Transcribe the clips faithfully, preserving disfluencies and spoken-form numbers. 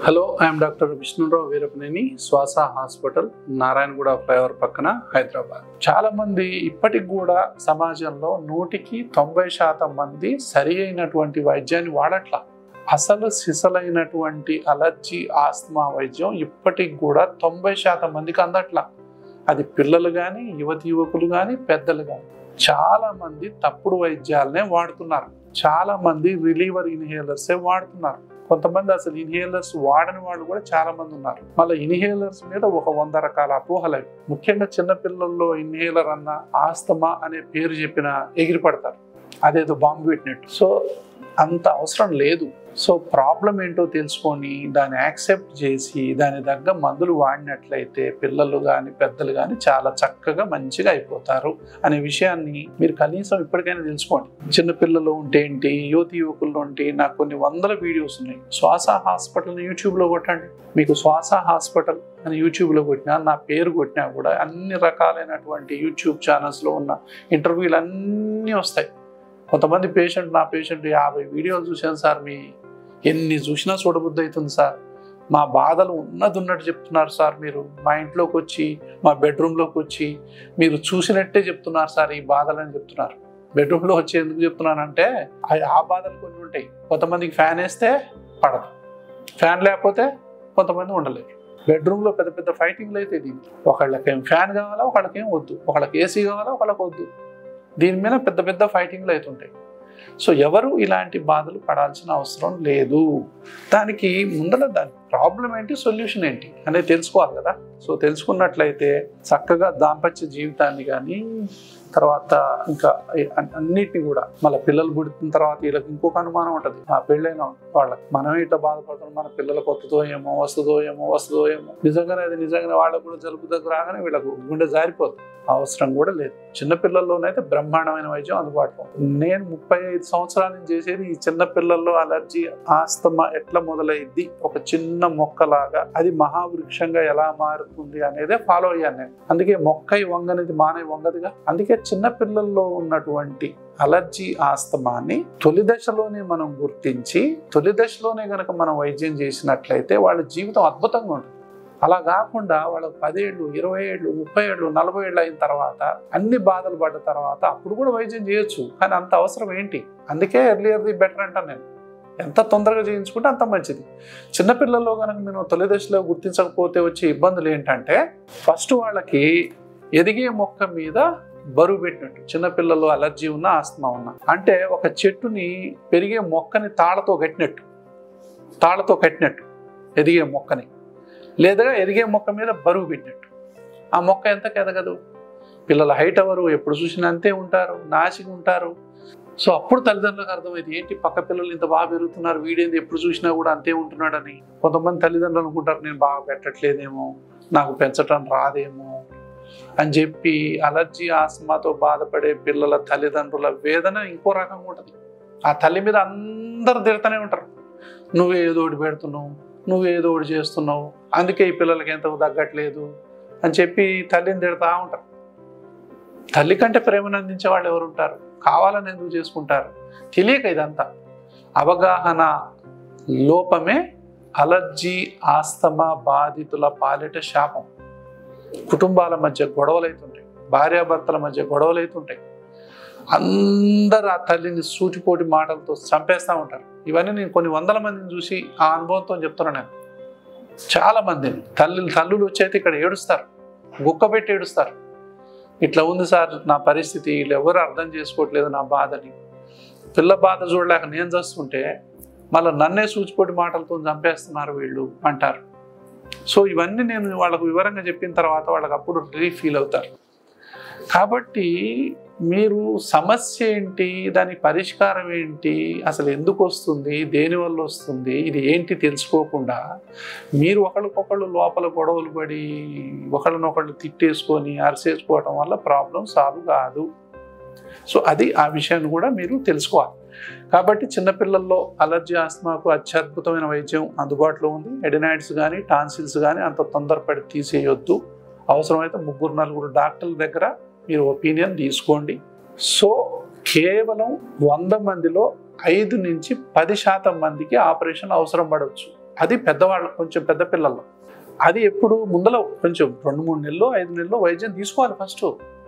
Hello, I'm doctor Vishnurao Veerapaneni, Swasa hospital, Narayanguda flyover పక్కన, హైదరాబాద్. చాలా మంది ఇప్పటికి కూడా సమాజంలో నూటికి తొంభై శాతం మంది సరి అయినటువంటి వైద్యాన్ని వాడట్లా. అసలు సిసలైనటువంటి అలర్జీ ఆస్తమా వైద్యం ఇప్పటికి కూడా తొంభై శాతం మందికి అందట్లా. అది పిల్లలు కానీ, యువతి యువకులు కానీ, పెద్దలు కానీ. చాలా మంది తప్పుడు వైద్యాలనే వాడుతున్నారు. చాలా మంది రిలీవర్ ఇన్హేలర్సే వాడుతున్నారు. కొంతమంది అసలు ఇన్హేలర్స్ వాడని వాళ్ళు కూడా చాలా మంది ఉన్నారు. మళ్ళీ ఇన్హేలర్స్ మీద ఒక వంద రకాల అపోహలు. ముఖ్యంగా చిన్నపిల్లల్లో ఇన్హేలర్ అన్న, ఆస్తమా అనే పేరు చెప్పిన ఎగిరిపడతారు, అదేదో బాంబు పెట్టినట్టు. సో అంత అవసరం లేదు. సో ప్రాబ్లం ఏంటో తెలుసుకొని దాన్ని యాక్సెప్ట్ చేసి దాని తగ్గ మందులు వాడినట్లయితే పిల్లలు కానీ పెద్దలు కానీ చాలా చక్కగా మంచిగా అయిపోతారు అనే విషయాన్ని మీరు కనీసం ఇప్పటికైనా తెలుసుకోండి. చిన్నపిల్లలు ఉంటే ఏంటి, యువతి యువకుల్లో ఉంటే నాకు కొన్ని వందల వీడియోస్ ఉన్నాయి. శ్వాస హాస్పిటల్ యూట్యూబ్లో కొట్టండి. మీకు శ్వాస హాస్పిటల్ అని యూట్యూబ్లో కొట్టినా, నా పేరు కొట్టినా కూడా అన్ని రకాలైనటువంటి యూట్యూబ్ ఛానల్స్లో ఉన్న ఇంటర్వ్యూలు అన్నీ వస్తాయి. కొంతమంది పేషెంట్, నా పేషెంట్ యాభై వీడియోలు చూశాను సార్, మీ ఎన్ని చూసినా చూడబుద్ధి అవుతుంది సార్, మా బాధలు ఉన్నది ఉన్నట్టు చెప్తున్నారు సార్, మీరు మా ఇంట్లోకి వచ్చి మా బెడ్రూమ్లోకి వచ్చి మీరు చూసినట్టే చెప్తున్నారు సార్ ఈ బాధలని చెప్తున్నారు. బెడ్రూమ్లో వచ్చి ఎందుకు చెప్తున్నానంటే ఆ బాధలు కొన్ని ఉంటాయి. కొంతమందికి ఫ్యాన్ వేస్తే పడదు, ఫ్యాన్ లేకపోతే కొంతమంది ఉండలేరు. బెడ్రూమ్లో పెద్ద పెద్ద ఫైటింగ్లు అయితే దీనికి. ఒకళ్ళకేం ఫ్యాన్ కావాలా, ఒకళ్ళకేం వద్దు, ఒకళ్ళకి ఏసీ కావాలా, ఒకళ్ళకి వద్దు. దీని మీద పెద్ద పెద్ద ఫైటింగ్లు అవుతుంటాయి. సో ఎవరు ఇలాంటి బాధలు పడాల్సిన అవసరం లేదు. దానికి ముందర దాని ప్రాబ్లం ఏంటి, సొల్యూషన్ ఏంటి అనేది తెలుసుకోవాలి కదా. సో తెలుసుకున్నట్లయితే చక్కగా దాంపత్య జీవితాన్ని కానీ, తర్వాత ఇంకా అన్నిటిని కూడా, మళ్ళీ పిల్లలు పుట్టిన తర్వాత వీళ్ళకి ఇంకొక అనుమానం ఉంటుంది. ఆ పెళ్ళైన వాళ్ళకి మనమే ఇట్లా బాధపడుతున్నాం, మన పిల్లలకు వస్తుందో ఏమో వస్తుందో ఏమో వస్తుందో ఏమో నిజంగానే అది నిజంగానే వాళ్ళకు కూడా జలుబు దగ్గర రాగానే వీళ్ళకు గుండె జారిపోతుంది. అవసరం కూడా లేదు. చిన్నపిల్లల్లోనైతే బ్రహ్మాండమైన వైద్యం అందుబాటులో. నేను ముప్పై ఐదు సంవత్సరాల నుంచి చేసేది ఈ చిన్నపిల్లల్లో అలర్జీ ఆస్తమా ఎట్లా మొదలైద్ది, ఒక చిన్న మొక్కలాగా అది మహావృక్షంగా ఎలా మారుతుంది అనేదే ఫాలో అయ్యాను నేను. అందుకే మొక్కై వంగనిది మానే వంగదిగా. అందుకే చిన్నపిల్లల్లో ఉన్నటువంటి అలర్జీ ఆస్తమాని తొలి దశలోనే మనం గుర్తించి తొలి దశలోనే కనుక మనం వైద్యం చేసినట్లయితే వాళ్ళ జీవితం అద్భుతంగా ఉంటుంది. అలా కాకుండా వాళ్ళకి పదేళ్ళు, ఇరవై ఏళ్ళు, ముప్పై ఏళ్ళు, నలభై ఏళ్ళు అయిన తర్వాత అన్ని బాధలు పడ్డ తర్వాత అప్పుడు కూడా వైద్యం చేయొచ్చు. కానీ అంత అవసరం ఏంటి? అందుకే ఎర్లియర్ ది బెటర్ అంటాను నేను. ఎంత తొందరగా చేయించుకుంటే అంత మంచిది. చిన్నపిల్లల్లో కనుక మేము తొలి దశలో గుర్తించకపోతే వచ్చే ఇబ్బందులు ఏంటంటే, ఫస్ట్ వాళ్ళకి ఎదిగే మొక్క మీద బరువు పెట్టినట్టు. చిన్నపిల్లలు అలర్జీ ఉన్నా, ఆస్తమా ఉన్నా, అంటే ఒక చెట్టుని పెరిగే మొక్కని తాళతో కట్టినట్టు తాళతో కట్టినట్టు ఎదిగే మొక్కని, లేదా ఎదిగే మొక్క మీద బరువు పెట్టినట్టు. ఆ మొక్క ఎంతకు ఎదగదు. పిల్లల హైట్ ఎవరు, ఎప్పుడు చూసినా అంతే ఉంటారు, నాసిగా ఉంటారు. సో అప్పుడు తల్లిదండ్రులకు అర్థమైంది, ఏంటి పక్క పిల్లలు ఇంత బాగా పెరుగుతున్నారు, వీడేంది ఎప్పుడు చూసినా కూడా అంతే ఉంటున్నాడని. కొంతమంది తల్లిదండ్రులు అనుకుంటారు, నేను బాగా పెట్టట్లేదేమో, నాకు పెంచటం రాదేమో అని చెప్పి. అలర్జీ ఆస్తమాతో బాధపడే పిల్లల తల్లిదండ్రుల వేదన ఇంకో రకంగా ఉంటుంది. ఆ తల్లి మీద అందరు తిడతానే ఉంటారు, నువ్వే ఏదో ఒకటి పెడుతున్నావు, నువ్వు ఏదో ఒకటి చేస్తున్నావు, అందుకే ఈ పిల్లలకి ఎంత తగ్గట్లేదు అని చెప్పి తల్లిని తిడతా ఉంటారు. తల్లి కంటే ప్రేమను అందించే వాళ్ళు ఎవరు ఉంటారు? కావాలని ఎందుకు చేసుకుంటారు? తెలియక. ఇదంతా అవగాహన లోపమే అలర్జీ ఆస్తమా బాధితుల పాలిట శాపం. కుటుంబాల మధ్య గొడవలు అవుతుంటాయి, భార్యాభర్తల మధ్య గొడవలు అవుతుంటాయి. అందరు ఆ తల్లిని సూటిపోటి మాటలతో చంపేస్తూ ఉంటారు. ఇవన్నీ నేను కొన్ని వందల మందిని చూసి ఆ అనుభవంతో చెప్తున్నాను. నేను చాలా మందిని తల్లి తల్లులు వచ్చైతే ఇక్కడ ఏడుస్తారు, గుక్క పెట్టి ఏడుస్తారు. ఇట్లా ఉంది సార్ నా పరిస్థితి, వీళ్ళు ఎవరు అర్థం చేసుకోవట్లేదు నా బాధని. పిల్ల బాధ చూడలేక నేను చేస్తుంటే మళ్ళీ నన్నే సూచిపోటి మాటలతో చంపేస్తున్నారు వీళ్ళు అంటారు. సో ఇవన్నీ నేను వాళ్ళకు వివరంగా చెప్పిన తర్వాత వాళ్ళకి అప్పుడు రిలీఫ్ ఫీల్ అవుతారు. కాబట్టి మీరు సమస్య ఏంటి, దాని పరిష్కారం ఏంటి, అసలు ఎందుకు వస్తుంది, దేనివల్ల వస్తుంది, ఇది ఏంటి తెలుసుకోకుండా మీరు ఒకళ్ళకొకళ్ళు లోపల గొడవలు పడి ఒకళ్ళనొకళ్ళు తిట్టేసుకొని అరిసేసుకోవటం వల్ల ప్రాబ్లం సాల్వ్ కాదు. సో అది ఆ విషయాన్ని కూడా మీరు తెలుసుకోవాలి. కాబట్టి చిన్నపిల్లల్లో అలర్జీ ఆస్తమాకు అత్యద్భుతమైన వైద్యం అందుబాటులో ఉంది. ఎడినాయిడ్స్ కానీ టాన్సిల్స్ కానీ అంత తొందరపడి తీసేయొద్దు. అవసరమైతే ముగ్గురు నలుగురు డాక్టర్ల దగ్గర మీరు ఒపీనియన్ తీసుకోండి. సో కేవలం వంద మందిలో ఐదు నుంచి పది శాతం మందికి ఆపరేషన్ అవసరం పడవచ్చు. అది పెద్దవాళ్ళు కొంచెం పెద్ద పిల్లల్లో. అది ఎప్పుడు ముందర కొంచెం రెండు మూడు నెలలు ఐదు నెలలు వైద్యం తీసుకోవాలి. ఫస్ట్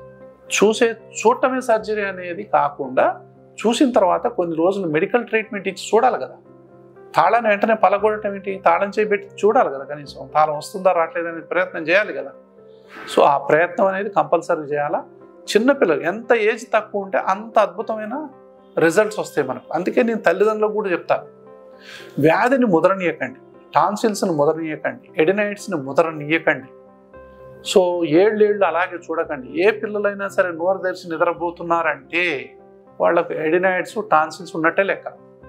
చూసే చూడటమే సర్జరీ అనేది కాకుండా చూసిన తర్వాత కొన్ని రోజులు మెడికల్ ట్రీట్మెంట్ ఇచ్చి చూడాలి కదా. తాళాన్ని వెంటనే పలగొట్టడం ఏంటి, తాళం చేయబెట్టి చూడాలి కదా, కనీసం తాళం వస్తుందా రావట్లేదనే ప్రయత్నం చేయాలి కదా. సో ఆ ప్రయత్నం అనేది కంపల్సరీ చేయాలా. చిన్నపిల్లలు ఎంత ఏజ్ తక్కువ ఉంటే అంత అద్భుతమైన రిజల్ట్స్ వస్తాయి మనకు. అందుకే నేను తల్లిదండ్రులకు కూడా చెప్తాను, వ్యాధిని ముదరనీయకండి, టాన్సిల్స్ని ముదరనీయకండి, ఎడినైట్స్ని ముదరనీయకండి. సో ఏళ్ళేళ్ళు అలాగే చూడకండి. ఏ పిల్లలైనా సరే నోరు తెరిచి నిద్రపోతున్నారంటే వాళ్ళకు ఎడినైట్స్ టాన్సిల్స్ ఉన్నట్టే లెక్క.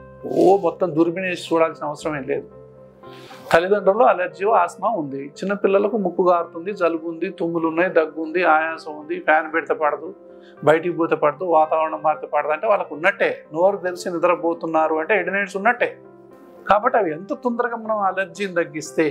ఓ మొత్తం దుర్బినేసి చూడాల్సిన అవసరం ఏం లేదు. తల్లిదండ్రులు అలర్జీ ఆస్మా ఉంది, చిన్నపిల్లలకు ముక్కు గారుతుంది, జలుబు ఉంది, తుమ్ములు ఉన్నాయి, దగ్గు ఉంది, ఆయాసం ఉంది, ఫ్యాన్ పెడితే పడదు, బయటికి పోతే పడదు, వాతావరణం మారితే పడదు అంటే వాళ్ళకు ఉన్నట్టే. నోరు తెలిసి నిద్రపోతున్నారు అంటే ఎడినైట్స్ ఉన్నట్టే. కాబట్టి అవి ఎంత తొందరగా మనం అలర్జీని తగ్గిస్తే,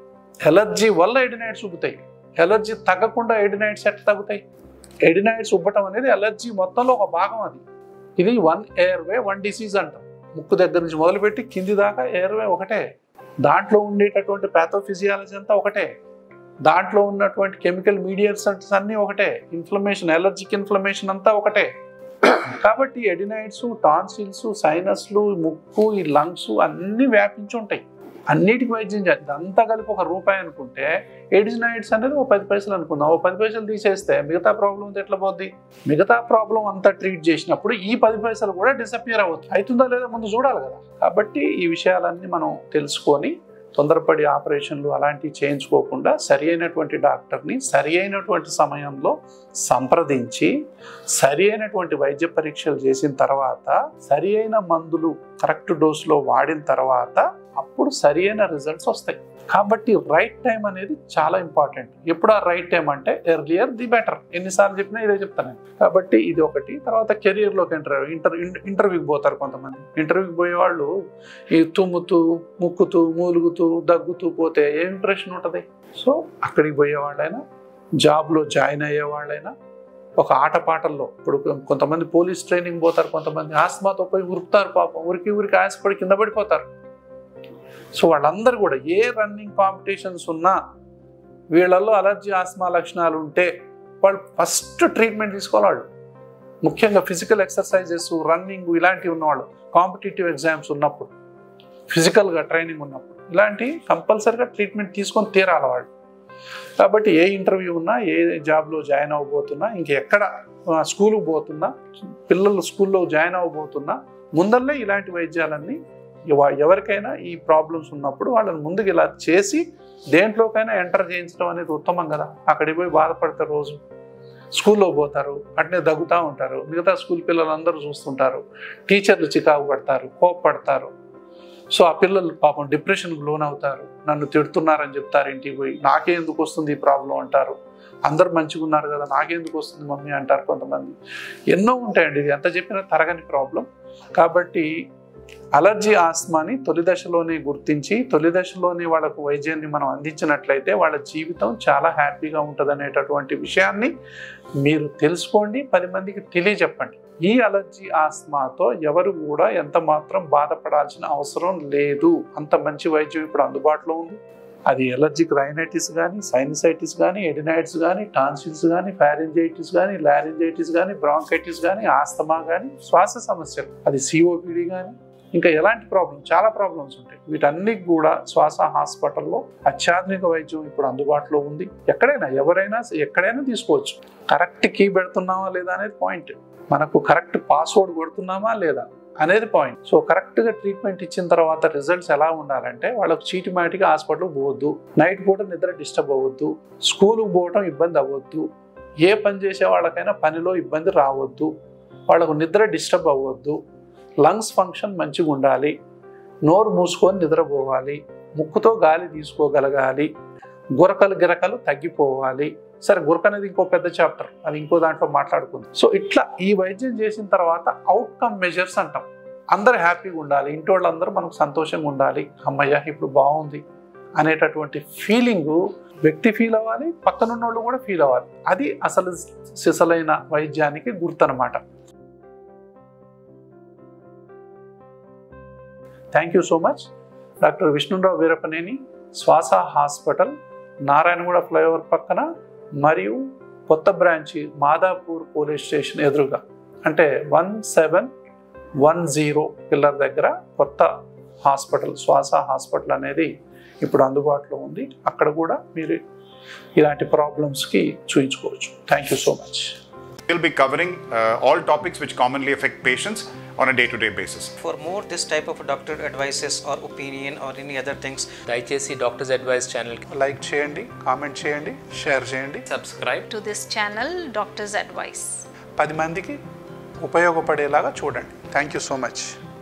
ఎలర్జీ వల్ల ఎడినైట్స్ ఉబ్బుతాయి, ఎలర్జీ తగ్గకుండా ఎడినైట్స్ ఎట్లా తగ్గుతాయి? ఎడినైట్స్ ఉబ్బటం అనేది ఎలర్జీ మొత్తంలో ఒక భాగం. అది ఇది వన్ ఎయిర్వే వన్ డిసీజ్ అంటాం. ముక్కు దగ్గర నుంచి మొదలుపెట్టి కింది దాకా ఎయిర్వే ఒకటే. దాంట్లో ఉండేటటువంటి ప్యాథోఫిజియాలజీ అంతా ఒకటే. దాంట్లో ఉన్నటువంటి కెమికల్ మీడియేట్స్ అన్నీ ఒకటే. ఇన్ఫ్లమేషన్, ఎలర్జిక్ ఇన్ఫ్లమేషన్ అంతా ఒకటే. కాబట్టి ఎడినైట్స్, టాన్సిల్స్, సైనస్లు, ముక్కు, ఈ లంగ్స్ అన్నీ వ్యాపించి ఉంటాయి. అన్నిటికి వైద్యం చేయాలి. ఇదంతా కలిపి ఒక రూపాయి అనుకుంటే ఎడినైట్స్ అనేది ఒక పది పైసలు అనుకుందాం. ఒక పది పైసలు తీసేస్తే మిగతా ప్రాబ్లం ఎట్లా పోద్ది? మిగతా ప్రాబ్లం అంతా ట్రీట్ చేసినప్పుడు ఈ పది పైసలు కూడా డిసపియర్ అవ్వద్దు. అవుతుందా లేదా ముందు చూడాలి కదా. కాబట్టి ఈ విషయాలన్నీ మనం తెలుసుకొని తొందరపడి ఆపరేషన్లు అలాంటివి చేయించుకోకుండా సరి అయినటువంటి డాక్టర్ని సరి అయినటువంటి సమయంలో సంప్రదించి సరి అయినటువంటి వైద్య పరీక్షలు చేసిన తర్వాత సరి అయిన మందులు కరెక్ట్ డోస్లో వాడిన తర్వాత అప్పుడు సరి అయిన రిజల్ట్స్ వస్తాయి. కాబట్టి రైట్ టైం అనేది చాలా ఇంపార్టెంట్. ఎప్పుడు ఆ రైట్ టైం అంటే ఎర్లియర్ ది బెటర్. ఎన్నిసార్లు చెప్పినా ఇదే చెప్తాను. కాబట్టి ఇది ఒకటి. తర్వాత కెరియర్లోకి ఎంటర్ ఇంటర్ ఇంటర్వ్యూకి పోతారు కొంతమంది. ఇంటర్వ్యూకి పోయే వాళ్ళు ఈ తుమ్ముతూ, ముక్కుతూ, మూలుగుతూ, దగ్గుతూ పోతే ఏ ఇంప్రెషన్ ఉంటుంది? సో అక్కడికి పోయే వాళ్ళైనా, జాబ్లో జాయిన్ అయ్యే వాళ్ళైనా, ఒక ఆటపాటల్లో ఇప్పుడు కొంతమంది పోలీస్ ట్రైనింగ్ పోతారు, కొంతమంది ఆస్మాతో పోయి ఉరుకుతారు, పాపం ఉరికి ఉరికి ఆశపడి కింద పడిపోతారు. సో వాళ్ళందరూ కూడా ఏ రన్నింగ్ కాంపిటీషన్స్ ఉన్నా వీళ్ళల్లో అలర్జీ ఆస్మా లక్షణాలు ఉంటే వాళ్ళు ఫస్ట్ ట్రీట్మెంట్ తీసుకోవాలి. వాళ్ళు ముఖ్యంగా ఫిజికల్ ఎక్సర్సైజెస్, రన్నింగ్ ఇలాంటివి ఉన్నవాళ్ళు, కాంపిటేటివ్ ఎగ్జామ్స్ ఉన్నప్పుడు, ఫిజికల్గా ట్రైనింగ్ ఉన్నప్పుడు ఇలాంటి కంపల్సరీగా ట్రీట్మెంట్ తీసుకొని తీరాలి వాళ్ళు. కాబట్టి ఏ ఇంటర్వ్యూ ఉన్నా, ఏ జాబ్లో జాయిన్ అవ్వబోతున్నా, ఇంకెక్కడ స్కూల్కి పోతున్నా, పిల్లలు స్కూల్లో జాయిన్ అవ్వబోతున్నా ముందల్లే ఇలాంటి వైద్యాలన్నీ ఎవరికైనా ఈ ప్రాబ్లమ్స్ ఉన్నప్పుడు వాళ్ళని ముందుకు ఇలా చేసి దేంట్లోకైనా ఎంటర్ చేయించడం అనేది ఉత్తమం కదా. అక్కడికి పోయి బాధపడతారు, రోజు స్కూల్లో పోతారు, అట్నే దగ్గుతూ ఉంటారు, మిగతా స్కూల్ పిల్లలందరూ చూస్తుంటారు, టీచర్లు చికాకు పడతారు, కోప్పడతారు. సో ఆ పిల్లలు పాపం డిప్రెషన్కి లోన్ అవుతారు, నన్ను తిడుతున్నారని చెప్తారు ఇంటికి పోయి, నాకే ఎందుకు వస్తుంది ఈ ప్రాబ్లం అంటారు, అందరు మంచిగా ఉన్నారు కదా నాకెందుకు వస్తుంది మమ్మీ అంటారు కొంతమంది. ఎన్నో ఉంటాయండి, ఇది ఎంత చెప్పినా తరగని ప్రాబ్లం. కాబట్టి అలర్జీ ఆస్మాని తొలి దశలోనే గుర్తించి తొలి దశలోనే వాళ్ళకు వైద్యాన్ని మనం అందించినట్లయితే వాళ్ళ జీవితం చాలా హ్యాపీగా ఉంటుంది అనేటటువంటి విషయాన్ని మీరు తెలుసుకోండి, పది మందికి తెలియజెప్పండి. ఈ అలర్జీ ఆస్మాతో ఎవరు కూడా ఎంత మాత్రం బాధపడాల్సిన అవసరం లేదు. అంత మంచి వైద్యం ఇప్పుడు అందుబాటులో ఉంది. అది ఎలర్జిక్ రైనైటిస్ కానీ, సైనసైటిస్ కానీ, ఎడినైటిస్ కానీ, టాన్సిల్స్ కానీ, ఫారింజైటిస్ కానీ, లారింజైటిస్ కానీ, బ్రాంకైటిస్ కానీ, ఆస్తమా కానీ, శ్వాస సమస్యలు, అది సిఓపిడి కానీ, ఇంకా ఎలాంటి ప్రాబ్లం, చాలా ప్రాబ్లమ్స్ ఉంటాయి. వీటన్నిటి కూడా శ్వాస హాస్పిటల్లో అత్యాధునిక వైద్యం ఇప్పుడు అందుబాటులో ఉంది. ఎక్కడైనా ఎవరైనా ఎక్కడైనా తీసుకోవచ్చు. కరెక్ట్ కీ పెడుతున్నామా లేదా అనేది పాయింట్, మనకు కరెక్ట్ పాస్వర్డ్ కొడుతున్నామా లేదా అనేది పాయింట్. సో కరెక్ట్గా ట్రీట్మెంట్ ఇచ్చిన తర్వాత రిజల్ట్స్ ఎలా ఉండాలంటే వాళ్ళకు చీటిమాటిగా హాస్పిటల్కి పోవద్దు, నైట్ పూట నిద్ర డిస్టర్బ్ అవ్వద్దు, స్కూల్కి పోవటం ఇబ్బంది అవ్వద్దు, ఏ పని చేసే వాళ్ళకైనా పనిలో ఇబ్బంది రావద్దు, వాళ్ళకు నిద్ర డిస్టర్బ్ అవ్వద్దు, లంగ్స్ ఫంక్షన్ మంచిగా ఉండాలి, నోరు మూసుకొని నిద్రపోవాలి, ముక్కుతో గాలి తీసుకోగలగాలి, గురకలు గిరకలు తగ్గిపోవాలి. సరే గురక అనేది ఇంకో పెద్ద చాప్టర్, అది ఇంకో దాంట్లో మాట్లాడుకుందాం. సో ఇట్లా ఈ వైద్యం చేసిన తర్వాత అవుట్కమ్ మెజర్స్ అంటాం. అందరు హ్యాపీగా ఉండాలి, ఇంటి వాళ్ళందరూ మనకు సంతోషంగా ఉండాలి, అమ్మయ్య ఇప్పుడు బాగుంది అనేటటువంటి ఫీలింగు వ్యక్తి ఫీల్ అవ్వాలి, పక్కనున్న వాళ్ళు కూడా ఫీల్ అవ్వాలి. అది అసలు సిసలైన వైద్యానికి గుర్తు అన్నమాట. Thank you so much. Doctor Vishnurao Veerapaneni Swasa hospital, Narayanguda flyover పక్కన మరియు కొత్త బ్రాంచి మాదాపూర్ పోలీస్ స్టేషన్ ఎదురుగా, అంటే one seven one zero pillar దగ్గర కొత్త హాస్పిటల్ శ్వాస హాస్పిటల్ అనేది ఇప్పుడు అందుబాటులో ఉంది. అక్కడ కూడా మీరు ఇలాంటి ప్రాబ్లమ్స్కి చూయించుకోవచ్చు. Thank you so much. We'll be covering uh, all topics which commonly affect patients on a day-to-day basis. For more this type of doctor advices or opinion or any other things, దయచేసి Doctor's Advice channel like చేయండి, comment చేయండి, share చేయండి. Subscribe to this channel, Doctor's Advice. పది మందికి ఉపయోగపడేలాగా చూడండి. Thank you so much.